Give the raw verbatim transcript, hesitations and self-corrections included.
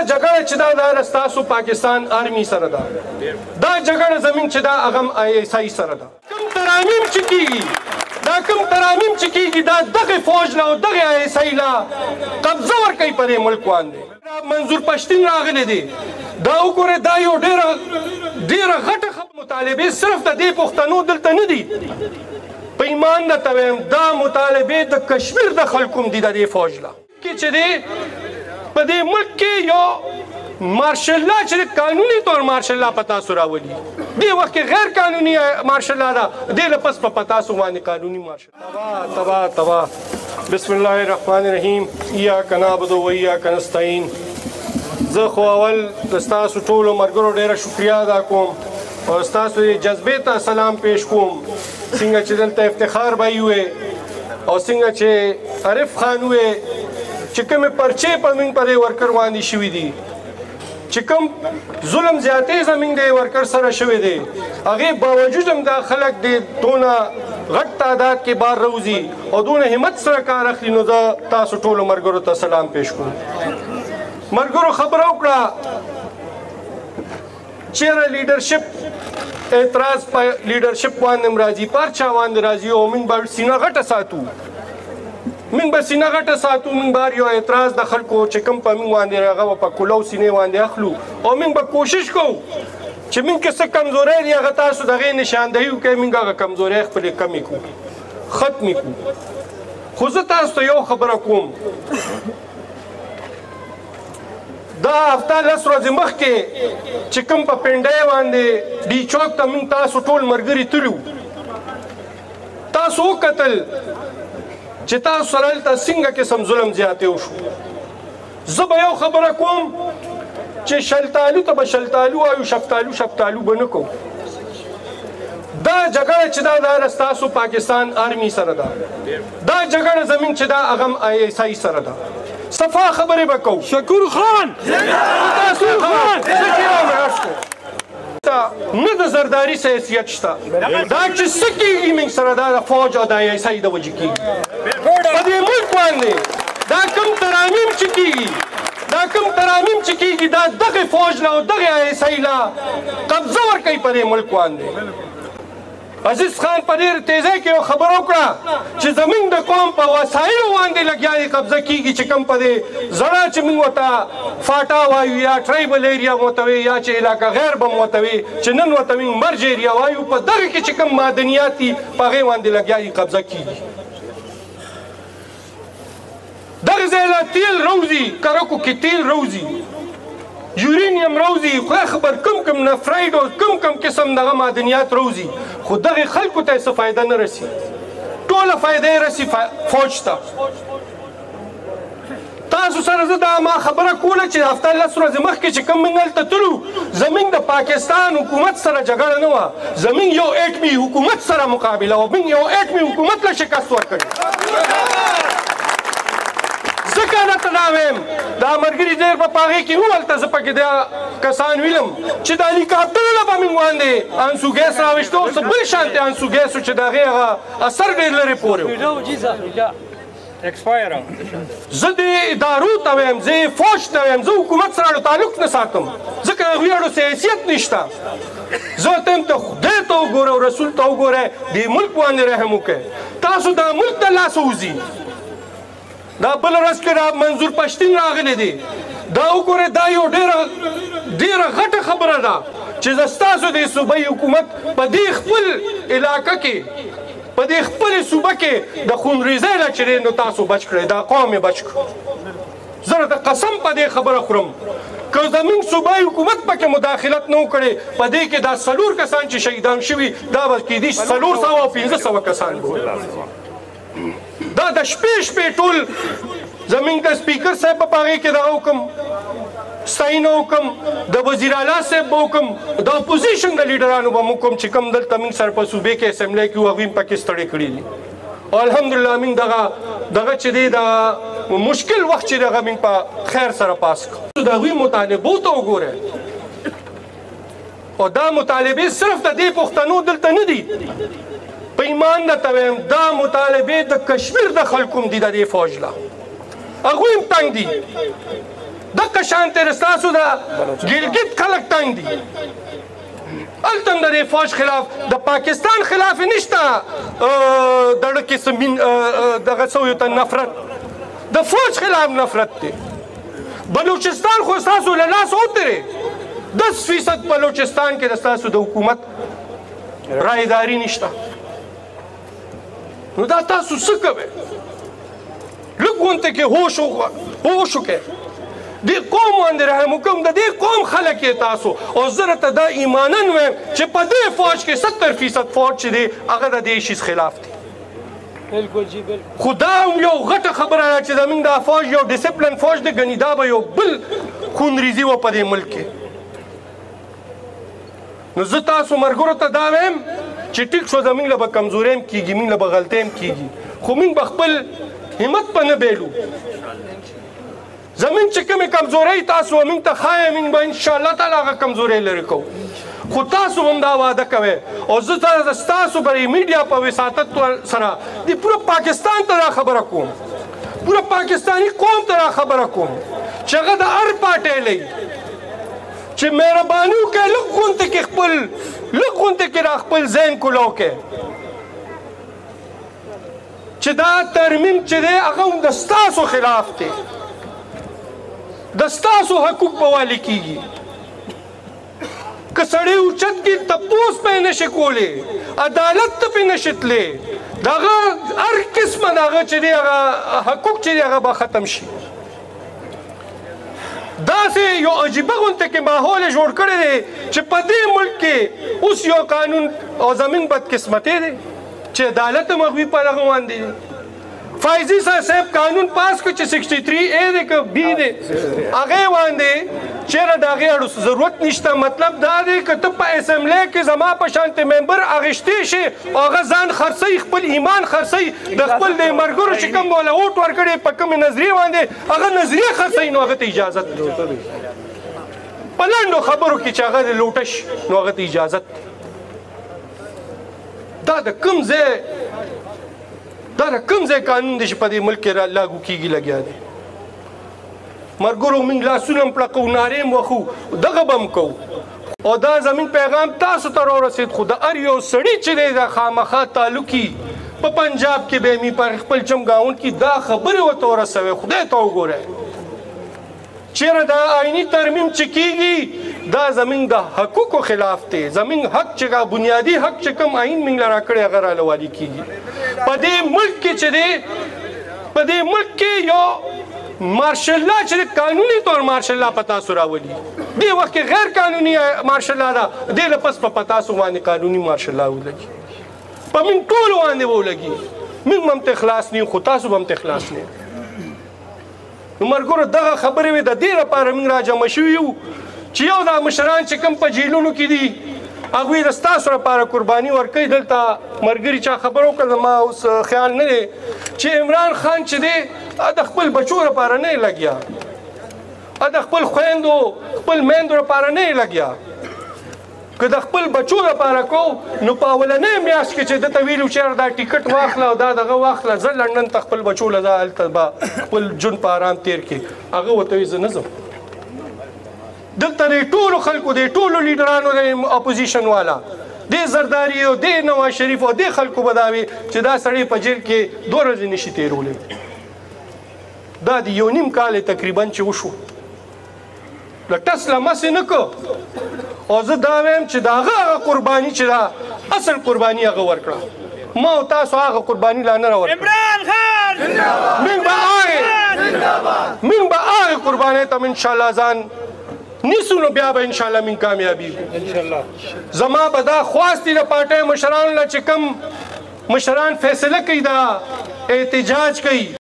جګړه چې دا د ستاسو پاکستان آرمي سره ده دا جګړه زموږ چې دا هغه آی ایس آی سره ده کوم ترامیم چې کېږي دا کوم ترامیم چې کېږي دا دغه فوج له او دغه آی ایس آی له قبضه ورکوي په دې ملک باندې منظور پښتین راغلی دی دا وګوره دا یو ډېره ډېره غټه مطالبې صرف د دې پښتنو دلته نه دي په ایمان درته وایم دا مطالبې د کشمیر د خلکو هم دي د دې فوج له کې چې دی په دې ملک کې یو مارشل لا چې قانوني طور مارشل لا په تاسو راولي دې وخت کې غیر قانوني مارشل لا ده دې له پس په تاسو باندې قانوني مارشل تبا تبا تبا بسم الله الرحمن الرحیم ایاک نعبد و ایاک نستعین زه خو اول د ستاسو ټولو ملګرو ډېره شکریا ادا کوم او ستاسو جذبې ته سلام پیش کوم څنګه چې دلته افتخار به وي او څنګه چې عارف خان وي چې کومې پرچې په موږ پرې ورکر باندې شوي دي چې کوم ظلم زیاتې زموږ د ورکر سره شوی دی هغې باوجود هم دا خلک د دونه غټ تعداد کې بار روزي او دونه همت سره کار اخلي نو زه تاسو ټولو ملګرو ته سلام پیش کوم ملګرو خبره وکړه چیرې لیډرشپ اعتراض په لیډرشپ باندې هم راځي په هر چا باندې راځي او موږ به سینه غټه ساتو موږ به سینه غټه ساتو موږ به یو اعتراض د خلکو چې کوم په موږ باندې هغه په کولو سینې باندې اخلو او موږ به کوشش کوو چې موږ که څه کمزورۍ دي هغه تاسو د هغې نشاندهي وکړئ موږ هغه کمزورۍ خپلې کمې کړو ختمې کړو خو زه تاسو ته یو خبره کوم دا هفته لس ورځې مخکې چې کوم په پنډۍ باندې ډي چوک ته موږ تاسو ټول ملګري تلو تاسو وکتل چې تاسو سره هلته څنګه قسم ظلم زیاتې وشو زه به یو خبره کوم چې شلتالو ته به شلتالو وایو شفتالو شفتالو به نه کوو دا جګړه چې دا دا ستاسو پاکستان آرمي سره ده دا جګړه زموږ چې دا هغه آی ایس آی سره ده صفا خبرې به کوو شکور خان تاسو خان نه د زرداري څه حیثیت شته دا چې څه کېږي موږ سره دا د فوج او د آی ایس آی د وجې کېږي په دې ملک باندې دا کوم ترامیم چې کېږي دا کوم ترامیم چې کېږي دا دغه فوج له او دغه آی ایس آی له قبضه ورکوي په دې ملک باندې عزیز خان په ډېر تیزۍ کې یو خبره وکړه چې زموږ د قوم په وسایلو باندې لګیا دي قبضه کېږي چې کوم په دې زړه چې موږ ورته فاټا وایو یا ټرایبل ایریا مو ورته وایي یا چې علاقه غیر به مو ورته وایي چې نن ورته موږ مرج ایریا وایو په دغه کې چې کوم معدنیات دي په هغې باندې لګیا دي قبضه کېږي دغه ځای له تیل روزي کرکو کې تیل روزي یورینیم روزي خدای خبر کوم کوم نفراید او کوم کوم قسم دغه معدنیات روزي خو دغه خلکو ته څه فایده نه رسي ټوله فایده یې رسي فوج ته تاسو سره زه دا ما خبره کوله چې هفته لس ورځې مخکې چې کوم موږ هلته تلو زموږ د پاکستان حکومت سره جګړه نه وه زموږ یو اټمي حکومت سره مقابله وه موږ یو اټمي حکومت له شکست ورکړي ځکه درته دا وایم دا ملګري ډېر په هغې کې وویل زه پکې دا کسان ویلم چې د هلیکاپټرونه به موږ باندې انسو ګیس راویشته او څه بل شانتې انسو ګیس و چې د هغې هغه اثر ډېر لرې پورې و زه دې ادارو ته وایم زه یې فوج ته وایم زه حکومت سره اړو تعلق نه ساتم ځکه د هغوی اړو څه حیثیت نشته زه ورته یم ته خدای ته وګوره او رسول ته وګوره دې ملک باندې رحم وکړئ تاسو دا ملک ته لاسه وځي دا بل ورځ کې را منظور پښتین راغلی دی دا وګوره دا یو ډېره ډېره غټه خبره ده چې زه ستاسو د صوبایي حکومت په دې خپل علاقه کې په دې خپلې صوبه کې د خونریزۍ نه چې دی نو تاسو بچ کړئ دا قوم یې بچ کړو زه راته قسم په دې خبره خورم که زموږ صوبایي حکومت پکې مداخلت نه وکړې په دې کې دا څلور کسان چې شهیدان شوي دا به کېدای شي څلور سوه او پنځه سوه کسان به دا د شپې شپې ټول زموږ د سپیکر صاحب په هغې کې دغه وکړم ستاینه وکړم د وزیر اعلی صاحب به وکړم د اپوزیشن د لیډرانو به م وکړم چې کوم دلته موږ سره په صوبې کې اسمبلی کې وو هغوی هم پکې ستړي کړي دي او الحمدلله موږ دغه دغه چې دی د مشکل وخت چې دغه موږ په خیر سره پاس کړو د هغوی مطالبو ته وګورئ او دا مطالبې صرف د دې پښتنو دلته نه دي په ایمان درته وایم دا مطالبې د کشمیر د خلکو هم دي د دې فوج له هغوی هم تنګ دي دغه شان تر ستاسو د ګلګت خلک تنګ دي هلته هم د دې فوج خلاف د پاکستان خلاف نشته دړه کې سمین دغه سویو ته نفرت د فوج خلاف نفرت دی بلوچستان خو ستاسو له لاس وترې دس فیصد بلوچستان کې د ستاسو د حکومت رایداري نشته نو دا تاسو څه کوئ لږ غونته کې هوش هوش وکړئ دې قوم باندې رحم وکړم د دې قوم خلک یې تاسو او زه راته دا ایمانا وایم چې په دې فوج کې ستر فیصد فوج چې دی هغه د دې شي خلاف دی بالکل جی بالکل خو دا هم یو غټه خبره ده چې زموږ دا فوج یو ډسپلن فوج دی ګنې دا به یو بل خونریزي وه په دې ملک کې نو زه تاسو ملګرو ته دا وایم چې ټیک شو زموږ له به کمزوري هم کېږي موږ له به غلطۍ هم کېږي خو موږ به خپل همت په نه بیلو زمین چې کومې کمزورۍ تاسو موږ ته ښایي موږ به انشاءالله تعالی هغه کمزورۍ لرې کوو خو تاسو هم دا واده کوئ او زه ستاسو برې میډیا په وساطت سره د پوره پاکستان ته دا خبره کوم پوره پاکستاني قوم ته دا خبره کوم چې هغه د هر پارټۍ لري چې مهرباني وکړئ لږ غونته کې خپل لږ غونته کې را خپل ذهن کولو کړئ چې دا ترمیم چې دی هغه هم د ستاسو خلاف دی د ستاسو حقوق په والي کېږي که سړی اوچت کړي تپوس پې نشي کولی عدالت ته پې نشي تللی د هغه هر قسمه د هغه چې دی هغه حقوق چې دی هغه به ختم شي داسې یو عجیبه غونته کې ماحول یې جوړ کړی دی چې په دې ملک کې اوس یو قانون او زمین بدقسمتۍ دی چې عدالت هم هغوی په دغه باندې دی فائزی صاحب قانون پاس کړ چې سکسټي تھری اے دی که بی دی هغې باندې چېرې د هغې اړو ضرورت نشته مطلب دا دی که ته په اسمبلی کې زما په شانتې ممبر اخیستی شي او هغه ځان خرڅوي خپل ایمان خرڅوي د خپل د ملګرو چې کوم وله ووټ ورکړی په کومې نظریې باندې هغه نظریې خرڅوي نو هغه ته اجازت په لنډو خبرو کې چې هغه د لوټه شي نو هغه ته اجازت دا د کوم ځای دا د کوم ځای قانون دی چې په دې ملک کې لاګو کېږي لګیا دی ملګرو موږ لاسونه هم پړقو نارې هم وښو دغه به هم کوو او دا زمین پیغام تاسو ته راورسېد خو د هر یو سړي چې دی د خامخا تعلقي په پنجاب کې به مې پر خپل چمګاونډ کې دا خبرې ورته ورسوي خدای ته وګورئ چېرې دا آئیني ترمیم چې کېږي دا زموږ د حقوقو خلاف دی زموږ حق چې بنیادي حق چې کوم آئین موږ له راکړی هغه راله والي کېږي په دې ملک کې چې دی په دې ملک کې یو مارشل لا چې قانوني طور مارشل لا په تاسو راولي دې وخت کې غیر قانوني مارشل لا ده دې له پس په تاسو باندې قانوني مارشل لا ولګي په موږ ټولو باندې به ولګي موږ هم ته خلاص نه یو خو تاسو به هم ته خلاص نه نو ملګرو دغه خبرې وې د دې لپاره موږ راجمع شوي یو چې یو دا مشران چې کوم په جیلونو کې دي هغوی د ستاسو لپاره قرباني ورکوي دلته ملګري چا خبر وکړه زما اوس خیال نه دی چې عمران خان چې دی د خپل بچو لپاره نه یې لګیا د خپل خویندو خپل میندو لپاره نه یې لګیا که د خپل بچو لپاره کو نو په اولنۍ میاشت کې چې دته ویلو چې دا ټیکټ واخله او دا دغه واخله زه لندن ته خپل بچو له دا هلته به خپل ژوند په آرام تیر کړي هغه ورته وایي زه نه ځم دلته د ټولو خلکو د ټولو لیډرانو د اپوزیشن والا دې زرداري او دې نواز شریف او دې خلکو به دا وي چې دا سړی په جیل کې دوه ورځې نشي تېرولی دا د یو نیم کال تقریبا چې وشو له ټس لمسې نه کو او زه دا وایم چې د هغه هغه قرباني چې دا اصل قرباني هغه ورکړه ما او تاسو هغه قرباني لا نه راورکړه عمران خان موږ به هغې موږ به هغې قربانۍ ته انشاءالله ځان نیسو نو بیا به انشاءالله موږ کامیابېږو انشاءالله زما به دا خواست دي د پارټۍ مشرانو نه چې کوم مشران فیصله کوي دا احتجاج کوي